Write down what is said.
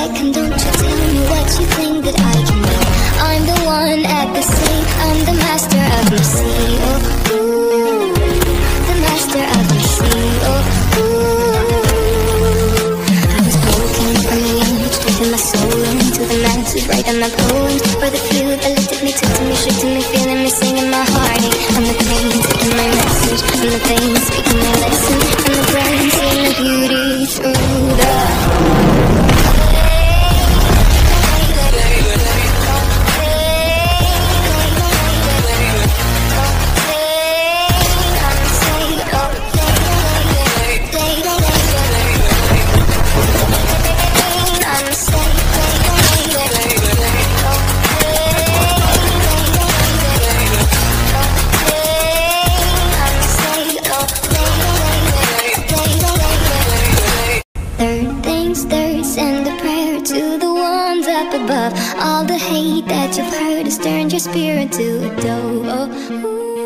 second, don't you tell me what you think that I can be. I'm the one at the sea, I'm the master of the sea. Oh, ooh, the master of the sea. Oh, ooh. I was broken from the image, and my soul into the masses. Writing my poems for the few that looked at me, took to me, shook to me, feeling me, singing my heartache. I'm the pain, taking my message. I'm the pain, speaking my lesson. I'm the brain, seeing the beauty through the above. All the hate that you've heard has turned your spirit to a dove. Oh, ooh.